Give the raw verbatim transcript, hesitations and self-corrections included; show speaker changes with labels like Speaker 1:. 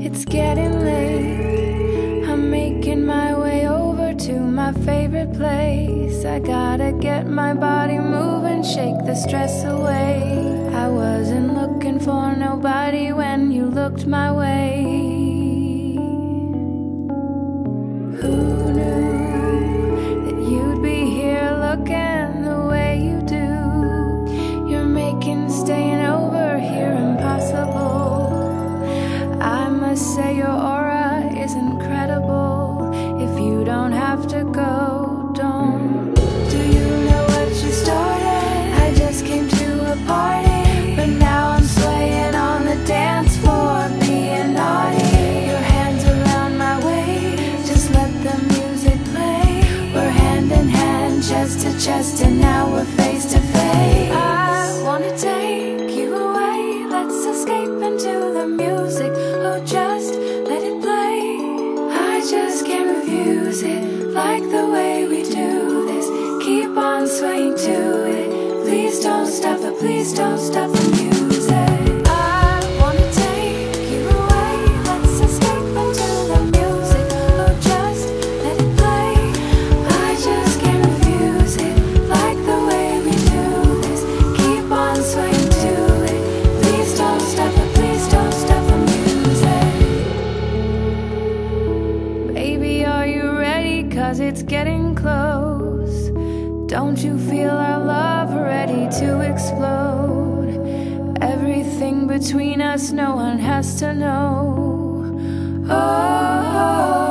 Speaker 1: It's getting late. I'm making my way over to my favorite place. I gotta get my body moving, shake the stress away. I wasn't looking for nobody when you looked my way. Who knew that you'd be here looking the way you do? You're making staying over here impossible. I must say your aura is incredible. If you don't have to go, don't. Do you know what you started? I just came to a party, but now I'm swaying on the dance floor, being naughty. Your hands around my waist, just let the music play. We're hand in hand, chest to chest, and now we're face to face. I wanna take you away, let's escape into the music. Oh, just let it play. I just can't refuse it, like the way we do this. Keep on swaying to it. Please don't stop the, please don't stop the music. I wanna take you away, let's escape into the music. Oh, just let it play. I just can't refuse it, like the way we do this. Keep on swaying to it. Please don't stop the, please don't stop the music. Baby, are you ready? 'Cause it's getting close. Don't you feel our love ready to explode? Everything between us, no one has to know. Oh.